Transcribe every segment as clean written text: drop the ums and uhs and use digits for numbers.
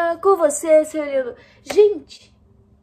com você, seu lindo. Gente!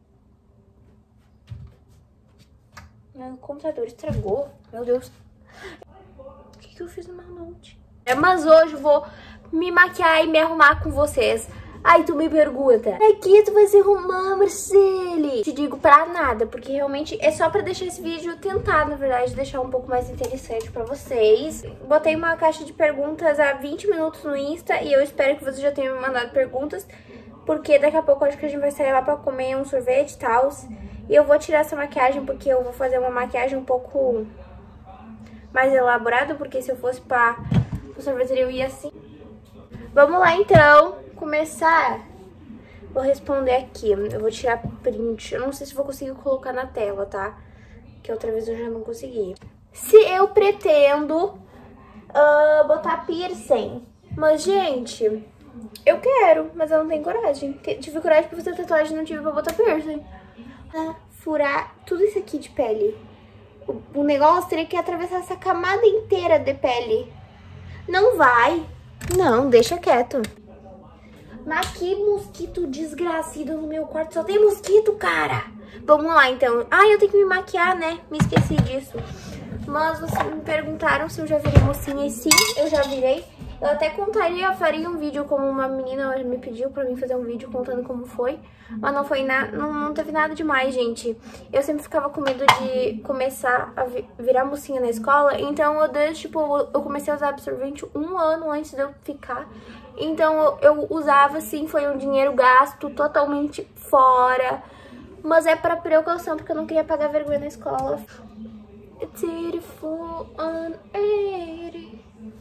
Meu computador estragou. Meu Deus. O que eu fiz no meu note? Mas hoje eu vou me maquiar e me arrumar com vocês. Aí tu me pergunta, aqui tu vai se arrumar, Marcele? Te digo pra nada, porque realmente é só pra deixar esse vídeo, tentar, na verdade, deixar um pouco mais interessante pra vocês. Botei uma caixa de perguntas há 20 minutos no Insta e eu espero que vocês já tenham me mandado perguntas, porque daqui a pouco eu acho que a gente vai sair lá pra comer um sorvete e tal. E eu vou tirar essa maquiagem porque eu vou fazer uma maquiagem um pouco mais elaborada, porque se eu fosse pra sorveteria eu ia assim. Vamos lá então. Começar, vou responder aqui, eu vou tirar print, eu não sei se vou conseguir colocar na tela, tá? Que outra vez eu já não consegui. Se eu pretendo botar piercing, mas gente, eu quero, mas eu não tenho coragem. Tive coragem pra fazer tatuagem, não tive pra botar piercing. Furar tudo isso aqui de pele. O negócio teria que atravessar essa camada inteira de pele. Não vai. Não, deixa quieto. Mas que mosquito desgracido no meu quarto. Só tem mosquito, cara. Vamos lá, então. Ah, eu tenho que me maquiar, né? Me esqueci disso. Mas vocês me perguntaram se eu já virei mocinha. E sim, eu já virei. Eu até faria um vídeo como uma menina me pediu pra mim fazer um vídeo contando como foi. Mas não foi nada, não teve nada demais, gente. Eu sempre ficava com medo de começar a virar mocinha na escola. Então eu comecei a usar absorvente 1 ano antes de eu ficar. Então eu usava, assim, foi um dinheiro gasto totalmente fora. Mas é pra precaução, porque eu não queria pagar vergonha na escola. It's 84 on 80.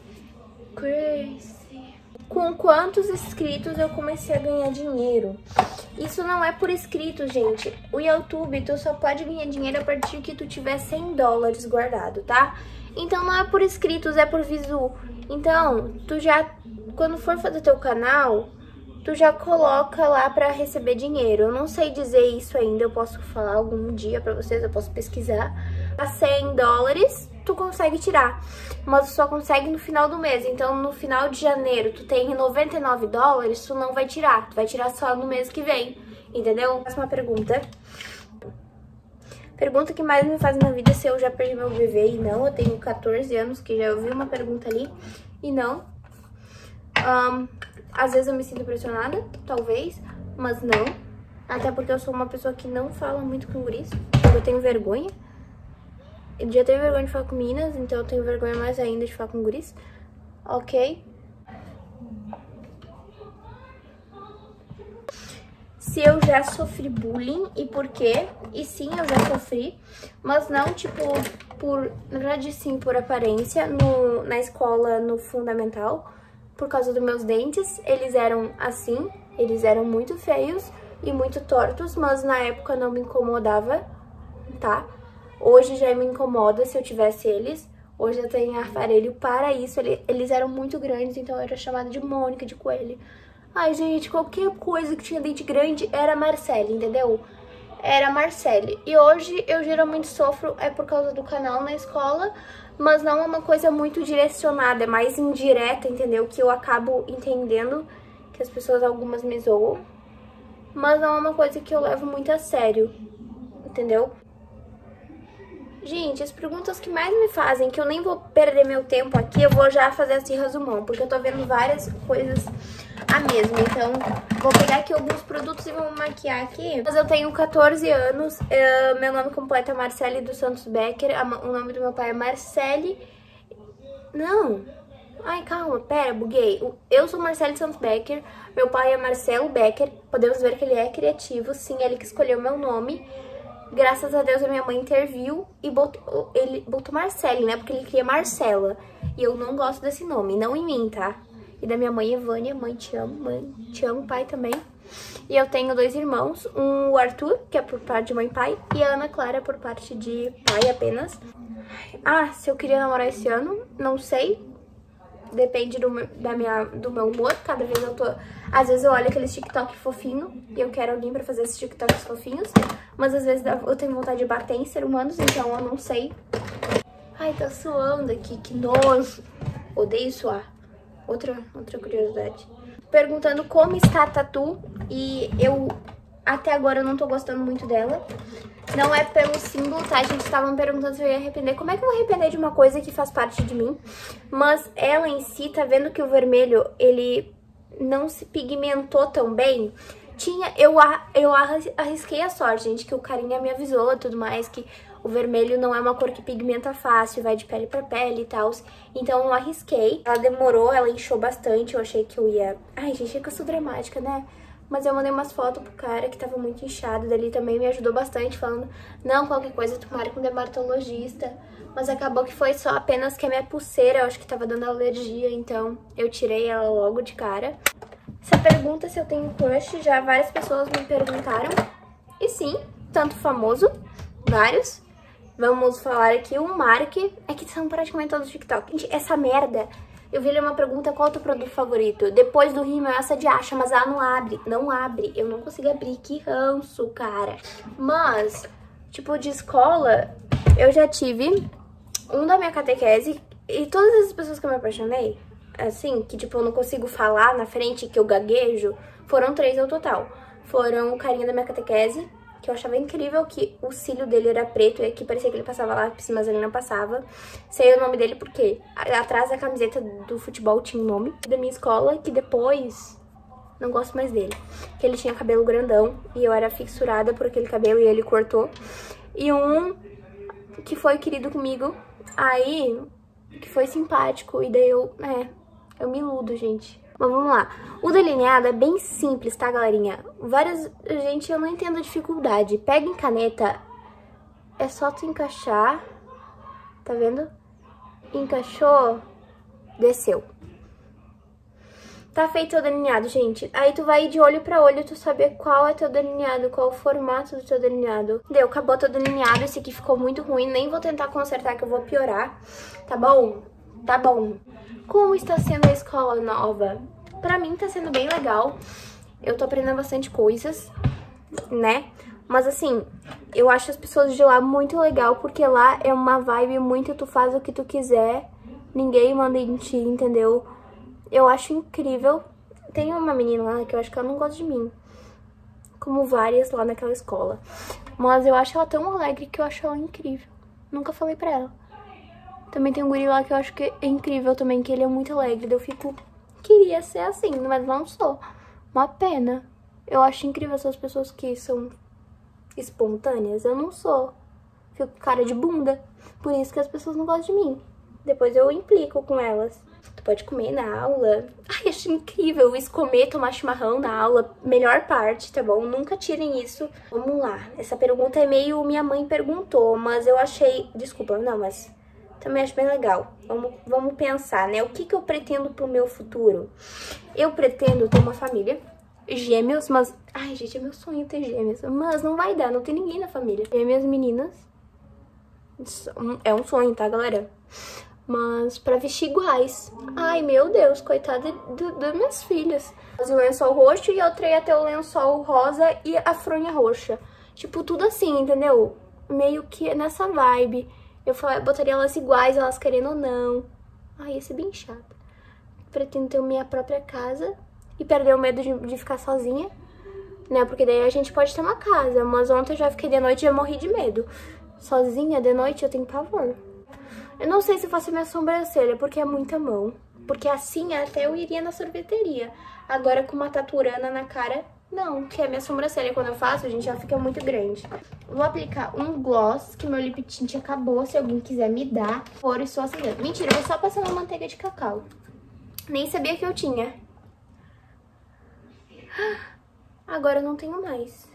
Crazy. Com quantos inscritos eu comecei a ganhar dinheiro? Isso não é por inscritos, gente. O YouTube, tu só pode ganhar dinheiro a partir que tu tiver $100 guardado, tá? Então não é por inscritos, é por visu. Então, tu já, quando for fazer teu canal, tu já coloca lá pra receber dinheiro. Eu não sei dizer isso ainda, eu posso falar algum dia pra vocês, eu posso pesquisar. A $100, tu consegue tirar, mas tu só consegue no final do mês. Então, no final de janeiro, tu tem $99, tu não vai tirar. Tu vai tirar só no mês que vem, entendeu? Próxima pergunta. Pergunta que mais me faz na vida é se eu já perdi meu bebê. E não, eu tenho 14 anos, que já ouvi uma pergunta ali. E não. Às vezes eu me sinto pressionada, talvez, mas não. Até porque eu sou uma pessoa que não fala muito com guris, eu tenho vergonha. Eu já tenho vergonha de falar com meninas, então eu tenho vergonha mais ainda de falar com guris. Ok? Se eu já sofri bullying e por quê? E sim, eu já sofri, mas não, tipo, na verdade sim, por aparência, na escola, no fundamental, por causa dos meus dentes. Eles eram assim, eles eram muito feios e muito tortos, mas na época não me incomodava, tá? Hoje já me incomoda se eu tivesse eles. Hoje eu tenho aparelho para isso. Eles eram muito grandes, então eu era chamada de Mônica, de coelho. Ai, gente, qualquer coisa que tinha dente grande era Marcele, entendeu? Era Marcele. E hoje eu geralmente sofro por causa do canal na escola, mas não é uma coisa muito direcionada, é mais indireta, entendeu? Que eu acabo entendendo que as pessoas, algumas me zoam, mas não é uma coisa que eu levo muito a sério, entendeu? Gente, as perguntas que mais me fazem, que eu nem vou perder meu tempo aqui, eu vou já fazer assim resumão, porque eu tô vendo várias coisas a mesma. Então, vou pegar aqui alguns produtos e vou maquiar aqui. Mas eu tenho 14 anos, meu nome completo é Marcele dos Santos Becker, o nome do meu pai é Marcele... Não... Ai, calma, pera, buguei. Eu sou Marcele dos Santos Becker, meu pai é Marcelo Becker, podemos ver que ele é criativo, sim, ele que escolheu meu nome. Graças a Deus a minha mãe interviu e ele botou Marcele, né? Porque ele queria Marcela. E eu não gosto desse nome, não em mim, tá? E da minha mãe, Evânia. Mãe, te amo, pai também. E eu tenho 2 irmãos, o Arthur, que é por parte de mãe e pai, e a Ana Clara, por parte de pai apenas. Ah, se eu queria namorar esse ano, não sei. Depende do meu humor. Cada vez eu tô... Às vezes eu olho aqueles TikTok fofinho e eu quero alguém pra fazer esses TikToks fofinhos. Mas às vezes eu tenho vontade de bater em ser humanos, então eu não sei. Ai, tá suando aqui, que nojo. Odeio suar. Outra curiosidade. perguntando como está a tatu e eu até agora eu não tô gostando muito dela. Não é pelo símbolo, tá? A gente tava me perguntando se eu ia arrepender. Como é que eu vou arrepender de uma coisa que faz parte de mim? Mas ela em si, tá vendo que o vermelho, ele não se pigmentou tão bem? Eu arrisquei a sorte, gente, que o carinha me avisou e tudo mais, que o vermelho não é uma cor que pigmenta fácil, vai de pele pra pele e tal. Então eu arrisquei. Ela demorou, ela inchou bastante, eu achei que eu ia... Ai, gente, é que eu sou dramática, né? Mas eu mandei umas fotos pro cara que tava muito inchado, dali também me ajudou bastante, falando, não, qualquer coisa tu marca um dermatologista. Mas acabou que foi só apenas que a minha pulseira, eu acho que tava dando alergia, então eu tirei ela logo de cara. Essa pergunta se eu tenho crush, já várias pessoas me perguntaram. E sim, tanto famoso, vários. Vamos falar aqui o Mark, é que são praticamente todos do TikTok. Gente, essa merda... Eu vi ele uma pergunta, qual é o teu produto favorito? Depois do rímel, essa de acha, mas ela não abre. Não abre. Eu não consigo abrir. Que ranço, cara. Mas, tipo, de escola, eu já tive um da minha catequese e todas as pessoas que eu me apaixonei, assim, que, tipo, eu não consigo falar na frente, que eu gaguejo, foram 3 ao total. Foram o carinha da minha catequese, que eu achava incrível que o cílio dele era preto e aqui parecia que ele passava lápis, mas ele não passava. Sei o nome dele porque atrás da camiseta do futebol tinha um nome. Da minha escola, que depois não gosto mais dele. Que ele tinha cabelo grandão e eu era fissurada por aquele cabelo e ele cortou. E um que foi querido comigo, aí, que foi simpático e daí eu me iludo, gente. Mas vamos lá. O delineado é bem simples, tá, galerinha? Gente, eu não entendo a dificuldade. Pega em caneta, é só tu encaixar, tá vendo? Encaixou, desceu. Tá feito o delineado, gente. Aí tu vai de olho pra olho, tu saber qual é teu delineado, qual o formato do teu delineado. Deu, acabou teu delineado. Esse aqui ficou muito ruim, nem vou tentar consertar que eu vou piorar. Tá bom? Tá bom. Como está sendo a escola nova? Pra mim tá sendo bem legal. Eu tô aprendendo bastante coisas, né? Mas assim, eu acho as pessoas de lá muito legal, porque lá é uma vibe muito tu faz o que tu quiser, ninguém manda em ti, entendeu? Eu acho incrível. Tem uma menina lá que eu acho que ela não gosta de mim, como várias lá naquela escola. Mas eu acho ela tão alegre que eu acho ela incrível. Nunca falei pra ela. Também tem um guri lá que eu acho que é incrível também, que ele é muito alegre. Daí eu fico, queria ser assim, mas não sou. Uma pena. Eu acho incrível essas pessoas que são espontâneas. Eu não sou. Fico com cara de bunda. Por isso que as pessoas não gostam de mim. Depois eu implico com elas. Tu pode comer na aula. Ai, acho incrível isso, comer, tomar chimarrão na aula. Melhor parte, tá bom? Nunca tirem isso. Vamos lá. Essa pergunta é meio minha mãe perguntou, mas eu achei... Desculpa, não, mas... Também acho bem legal. Vamos pensar, né? O que eu pretendo pro meu futuro? Eu pretendo ter uma família, gêmeos, mas... Ai, gente, é meu sonho ter gêmeos. Mas não vai dar, não tem ninguém na família. Gêmeas meninas. É um sonho, tá, galera? Mas pra vestir iguais. Ai, meu Deus, coitada das minhas filhas. O lençol roxo e outra ia ter o lençol rosa e a fronha roxa. Tipo, tudo assim, entendeu? Meio que nessa vibe. Eu botaria elas iguais, elas querendo ou não. Ai, ia ser bem chato. Pretendo ter minha própria casa e perder o medo de ficar sozinha, né? Porque daí a gente pode ter uma casa. Mas ontem eu já fiquei de noite e já morri de medo. Sozinha, de noite, eu tenho pavor. Eu não sei se faço minha sobrancelha, porque é muita mão. Porque assim até eu iria na sorveteria. Agora com uma taturana na cara... Não, que a minha sobrancelha, quando eu faço, gente, já fica muito grande. Vou aplicar um gloss, que meu lip tint acabou. Se alguém quiser me dar, por estou aceitando. Mentira, eu vou só passar uma manteiga de cacau. Nem sabia que eu tinha. Agora eu não tenho mais.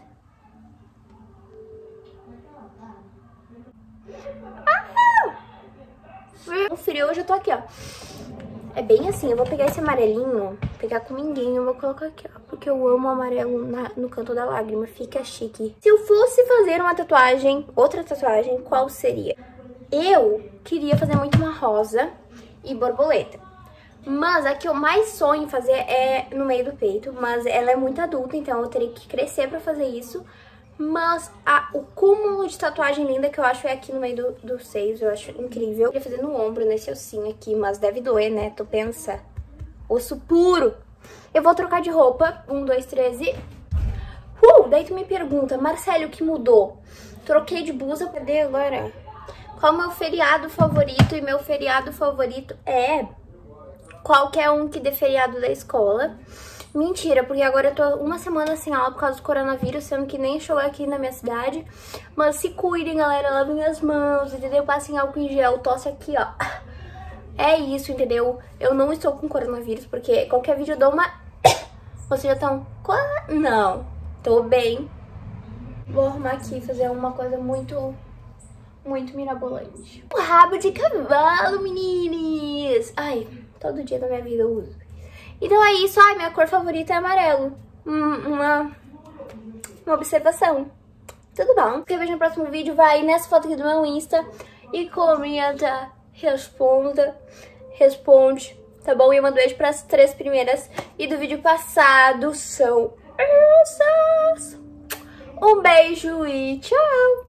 No frio, hoje eu tô aqui, ó. É bem assim, eu vou pegar esse amarelinho, pegar com ninguém, eu vou colocar aqui, ó, porque eu amo o amarelo no canto da lágrima, fica chique. Se eu fosse fazer uma tatuagem, outra tatuagem, qual seria? Eu queria fazer muito uma rosa e borboleta, mas a que eu mais sonho em fazer é no meio do peito, mas ela é muito adulta, então eu teria que crescer pra fazer isso. Mas o cúmulo de tatuagem linda que eu acho é aqui no meio dos seios, eu acho incrível. Eu queria fazer no ombro, nesse ossinho aqui, mas deve doer, né? Tu pensa, osso puro. Eu vou trocar de roupa. 1, 2, 3 e... daí tu me pergunta, Marcelo, o que mudou? Troquei de blusa, cadê agora? Qual é o meu feriado favorito? E meu feriado favorito é qualquer um que dê feriado da escola. Mentira, porque agora eu tô uma semana sem aula por causa do coronavírus, sendo que nem chegou aqui na minha cidade. Mas se cuidem, galera, lavem as mãos, entendeu? Passem álcool em gel, tosse aqui, ó. É isso, entendeu? Eu não estou com coronavírus, porque qualquer vídeo eu dou uma... Vocês já estão... Não, tô bem. Vou arrumar aqui, fazer uma coisa muito mirabolante. O rabo de cavalo, meninas! Ai, todo dia da minha vida eu uso. Então é isso. Ai, minha cor favorita é amarelo. Uma observação. Tudo bom? Se inscreva no próximo vídeo, vai nessa foto aqui do meu Insta e comenta, responde, tá bom? E eu mando beijo para as 3 primeiras. E do vídeo passado são essas. Um beijo e tchau!